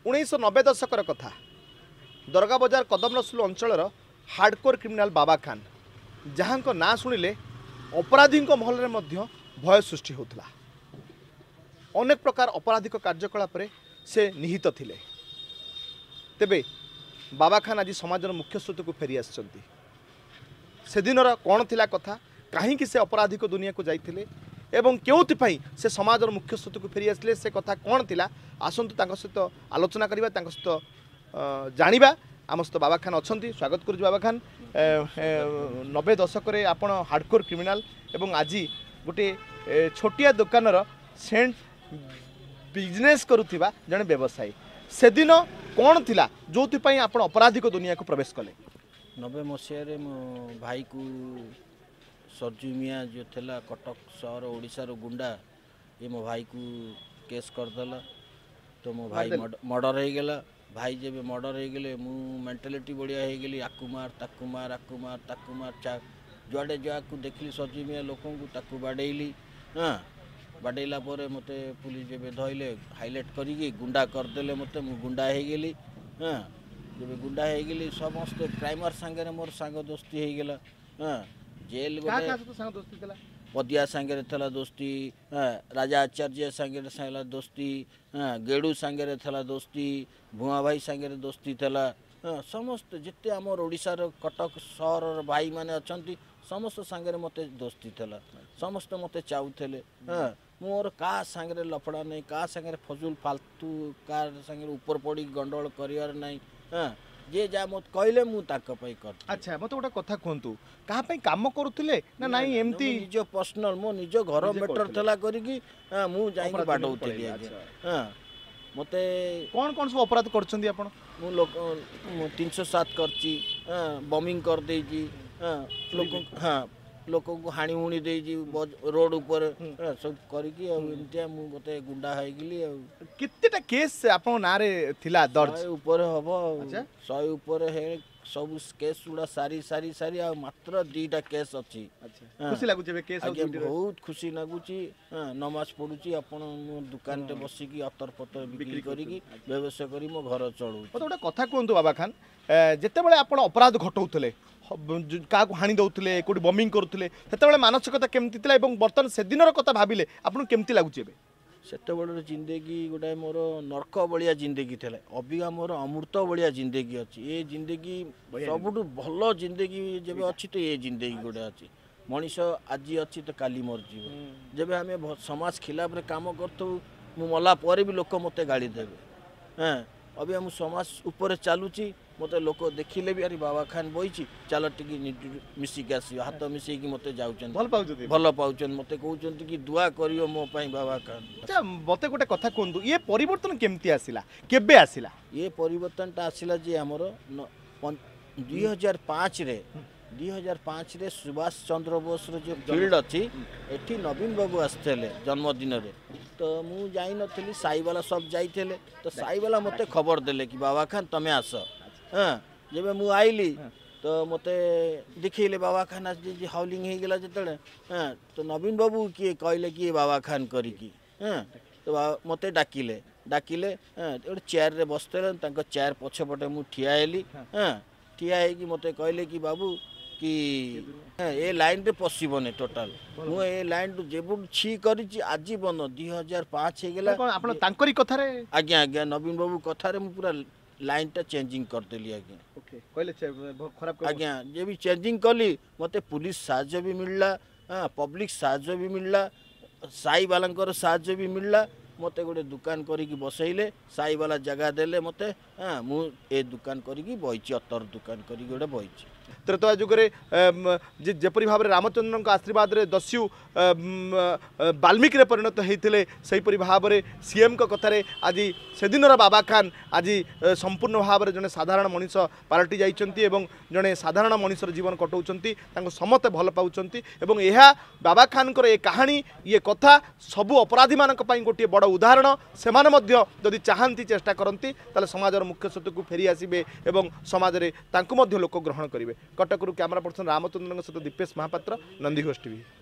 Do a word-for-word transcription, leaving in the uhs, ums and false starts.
उन्नीस नब्बे दशकर कथा दरगा बजार कदम रसुल अंचल हार्डकोर क्रिमिनाल बाबा खान जहाँ ना शुणिले अपराधी महल में भय सृष्टि होता अनेक प्रकार अपराधिक कार्यकलाप से निहित थिले। तेबे बाबा खान आज समाज मुख्य स्रोत को फेरी आसछंती। से दिन कौन थिला कथा कहीं से अपराधिक दुनिया को जाइथिले एवं क्योंथिपाई से समाज मुख्य स्रोत को फेरी आसले से कथा कौन थिला आसंतु तांको सहित आलोचना करिबा तांको सहित जानिबा। आम सहित बाबा खान अच्छी स्वागत करुछु। बाबा खान नब्बे दशक आपण हार्डकोर क्रिमिनाल एवं आज गोटे छोटिया दुकानर सेंट बिजनेस करुथिबा जने व्यवसायी से दिन कौन थिला जोथिपाई आपण अपराधिक दुनिया को प्रवेश कले? नब्बे मसीह मो भाई को सरजू मिया जो थिला कटक सहर ओडिशा रो गुंडा ये मो भाई को केस करदेला तो मो भाई मर्डर हो गला। भाई जब मर्डर हो गले मु मेंटालिटी बढ़िया हो गली आकु मार ताकु मार आकु मार ताकु मार चा जुआडे जाकू देखली सरजू मिया लोक को ताकू बाडेली। हाँ बाडेला पर मते पुलिस जब धइले हाईलाइट करी गुंडा करदेले मते मु गुंडा हो गली। हाँ जब गुंडा हो गली समस्त क्राइमर सांगे मोर सांग दोस्ती हो गला। हाँ जेल गोटे पदिया सांगे थला दोस्ती। हाँ राजा आचार्य सांगे साला दोस्ती। हाँ गेड़ू सांगे थला दोस्ती। भुआ भाई सांगे दोस्ती थला। हाँ समस्त जिते आमर ओडिशा रो कटक सहर भाई माने अछंती समस्त सांगे मते दोस्ती थला। समस्त मते चाहूले। हाँ मोर का सांगे लफड़ा नहीं का सांगे फजूल फालतू का सांगे ऊपर पड़ी गंडोल करियर नहीं। हाँ जे जा मत कहले मु ताक पई कर। अच्छा मते गोटा कथा कहंतु कहा पई काम करूथिले ना नाही एम्ति निज पर्सनल मो निज घर मैटर थला करी कि हां मु जाई के बाडौतली। हां मते कोन कोन सब अपराध करछंदी आपण? मु लोक तीन सौ सात करची। हां बॉम्बिंग कर देजी। हां लोक हां लोक को हाणी हुणी देजी रोड ऊपर सब करी कि एमतिया मु मते गुंडा है गेली। कितटा केस आपण नारे थिला दर्ज? सौ ऊपर हबो। सौ ऊपर है सब केस उड़ा सारी सारी सारी आ मात्र दीटा केस अछि। अच्छा खुशी लागु जेबे केस आगे बहुत खुशी लागुची। हां नमाज पढुची आपण दुकान रे बसी की अतर पतर बिक्री करी की व्यवसाय करी मो घर चळू। मते गोटा कथा कहंतु बाबा खान जेते बेले आपण अपराध घटौतले क्या हाणी दौले कौट बॉम्बिंग करुले से मानसिकता केमती थिला एवं बर्तमान से दिन कथा भाविले आपन केमती लागुचे? सेते बड़ जिंदगी गोटे मोर नर्क बलिया जिंदगी थिला अबिका मोर अमृत बलिया जिंदगी अछि। ये जिंदगी सबुठु भल जिंदगी जब अछि तो ये जिंदगी गोटे अछि। मनीष आज अछि तो काली मर जीव। जब हमें समाज खिलाफ रे काम करथु मु मला पर भी लोक मते गाड़ी देबे। हां अभी हम समाज ऊपर चलुची मते लोक देखिले भी अरे बाबा खान बइची चल टिकी मिसिक आसी हाथ मिसेकी मते जाउचन भल पाउचन भल पाउचन मते कहउचन कि दुआ करियो मो पई बाबा खान। अच्छा मते गोटे कथा कहंतु ये परिवर्तन केमती आसिला केबे आसिला? ये परिवर्तन ता आसिला जे हमर दो हज़ार पाँच रे दो हज़ार पाँच रे सुभाष चंद्र बोस रो जो फील्ड अछि एठी नवीन बाबू आस्थले जन्मदिन रे तो मु जाई नथली साई वाला सब जाइथले तो साई वाला मते खबर देले कि बाबा खान तमे आस। हाँ जब मु आइली तो मते देखिले बाबा खान आज जी हाउलिंग हो गला जतले। हाँ तो नवीन बाबू किए कहले कि बाबा खान करी की। हाँ तो मते डाकिले डाकिले हाँ गोटे चेयर रे बसते तांको चेयर पछपटे मु ठिया हेली। हाँ ठिया है मते कहले कि बाबू कि ए लाइन रे पसिबने टोटल मु ए लाइन टू जेबु छी करी आज बंद दो हज़ार पाँच हो गला। आपण तांकरी कथा रे आज्ञा आज्ञा नवीन बाबू कथा रे मु पूरा लाइन टा चेंजिंग कर देली। आज्ञा ओके कहले खराब कर आज्ञा जे भी चेंजिंग कली मते पुलिस साहाय्य भी मिलला। हां पब्लिक साहाय्य भी मिलला साई वाला साहाय्य भी मिलला। मते गोटे दुकान करी की बसैले साई वाला जगह देले मते। हां मु ए दुकान करी की बइची अतर दुकान करी गोटे बइची। त्रेता जुगे जेपरी भाव में रामचंद्रन आशीर्वाद रे दस्यु वाल्मीकि रे परिणत होते सेहीपरि भाव में सीएम को कथार आज से दिन बाबा खान आज संपूर्ण भाव में जड़े साधारण मनीष पालटि जाइछंती एवं जड़े साधारण मनीषर जीवन कटाउछंती समस्ते भल पाउछंती एवं यह बाबा खान ये कहानी ये कथा सबू अपराधी मान गोटे बड़ उदाहरण से जदि चाहती चेष्टा करती समाजर मुख्य स्रोत को फेरी आसबे एवं समाज में लोक ग्रहण करेंगे। कटकरू कैमरा पर्सन रामचंद्रन सहित दीपेश महापात्र, नंदीघोष टीवी।